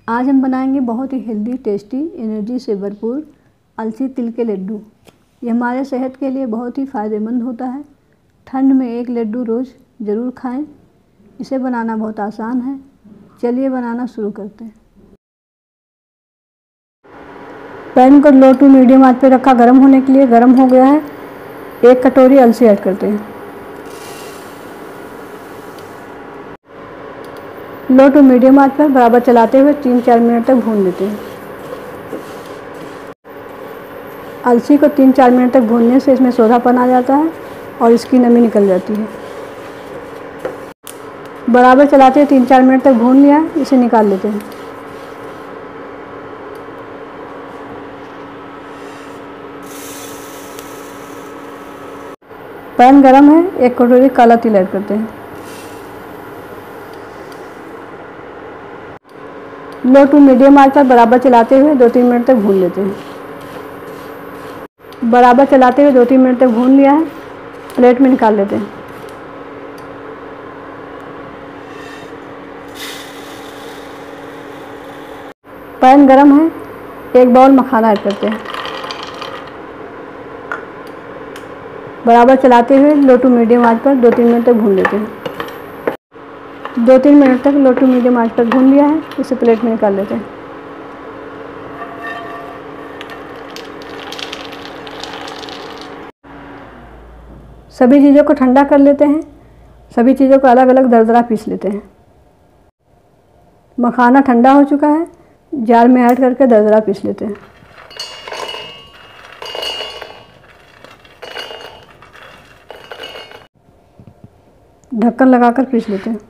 आज हम बनाएंगे बहुत ही हेल्दी, टेस्टी, एनर्जी से भरपूर अलसी तिल के लड्डू। ये हमारे सेहत के लिए बहुत ही फ़ायदेमंद होता है। ठंड में एक लड्डू रोज़ ज़रूर खाएं। इसे बनाना बहुत आसान है। चलिए बनाना शुरू करते हैं। पैन को लो टू मीडियम आंच पे रखा गर्म होने के लिए। गर्म हो गया है। 1 कटोरी अलसी ऐड करते हैं। लो टू मीडियम आंच पर बराबर चलाते हुए 3-4 मिनट तक भून लेते हैं। अलसी को 3-4 मिनट तक भूनने से इसमें सोंधापन आ जाता है और इसकी नमी निकल जाती है। बराबर चलाते हुए 3-4 मिनट तक भून लिया है। इसे निकाल लेते हैं। पैन गरम है। 1 कटोरी काला तिल ऐड करते हैं। लो टू मीडियम आंच पर बराबर चलाते हुए 2-3 मिनट तक भून लेते हैं। बराबर चलाते हुए 2-3 मिनट तक भून लिया है। प्लेट में निकाल लेते हैं। पैन गरम है। 1 बाउल मखाना ऐड करते हैं। बराबर चलाते हुए लो टू मीडियम आंच पर 2-3 मिनट तक भून लेते हैं। 2-3 मिनट तक लो टू मीडियम आंच पर भून लिया है। इसे प्लेट में निकाल लेते हैं। सभी चीज़ों को ठंडा कर लेते हैं। सभी चीज़ों को अलग अलग दरदरा पीस लेते हैं। मखाना ठंडा हो चुका है। जार में ऐड करके दरदरा पीस लेते हैं। ढक्कन लगाकर पीस लेते हैं।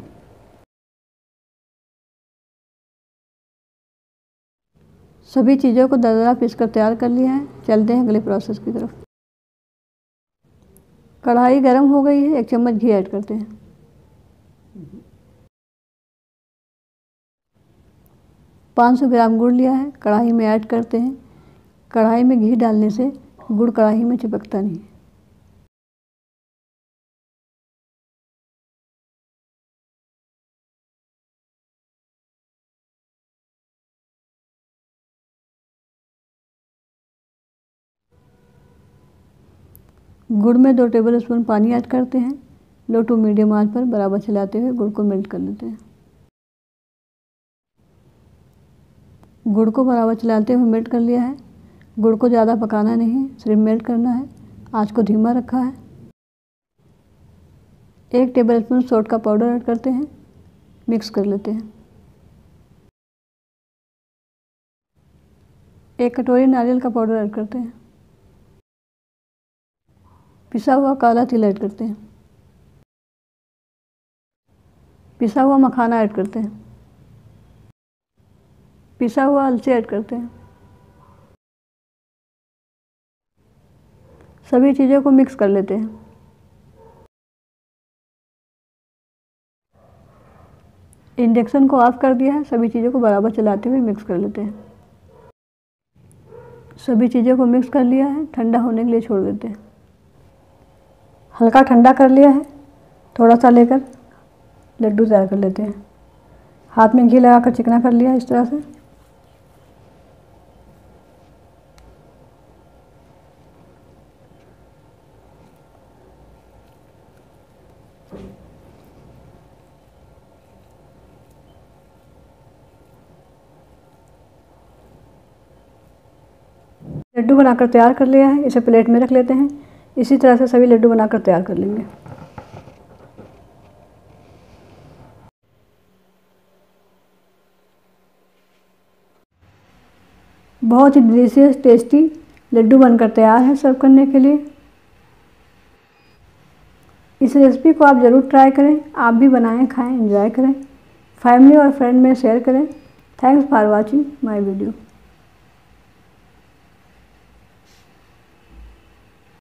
सभी चीज़ों को दरदरा पीस कर तैयार कर लिया है। चलते हैं अगले प्रोसेस की तरफ। कढ़ाई गरम हो गई है। 1 चम्मच घी ऐड करते हैं। $500 ग्राम गुड़ लिया है। कढ़ाई में ऐड करते हैं। कढ़ाई में घी डालने से गुड़ कढ़ाई में चिपकता नहीं। गुड़ में 2 टेबलस्पून पानी ऐड करते हैं। लो टू मीडियम आंच पर बराबर चलाते हुए गुड़ को मेल्ट कर लेते हैं। गुड़ को बराबर चलाते हुए मेल्ट कर लिया है। गुड़ को ज़्यादा पकाना नहीं, सिर्फ मेल्ट करना है। आंच को धीमा रखा है। 1 टेबलस्पून सोंठ का पाउडर ऐड करते हैं। मिक्स कर लेते हैं। 1 कटोरी नारियल का पाउडर ऐड करते हैं। पिसा हुआ काला तिल ऐड करते हैं। पिसा हुआ मखाना ऐड करते हैं। पिसा हुआ अलसी ऐड करते हैं। सभी चीज़ों को मिक्स कर लेते हैं। इंडक्शन को ऑफ कर दिया है। सभी चीज़ों को बराबर चलाते हुए मिक्स कर लेते हैं। सभी चीज़ों को मिक्स कर लिया है। ठंडा होने के लिए छोड़ देते हैं। हल्का ठंडा कर लिया है। थोड़ा सा लेकर लड्डू तैयार कर लेते हैं। हाथ में घी लगाकर चिकना कर लिया इस तरह से। लड्डू बनाकर तैयार कर लिया है। इसे प्लेट में रख लेते हैं। इसी तरह से सभी लड्डू बनाकर तैयार कर लेंगे। बहुत ही डिलीशियस, टेस्टी लड्डू बनकर तैयार है सर्व करने के लिए। इस रेसिपी को आप ज़रूर ट्राई करें। आप भी बनाएं, खाएं, एंजॉय करें। फैमिली और फ्रेंड में शेयर करें। Thanks for watching my video.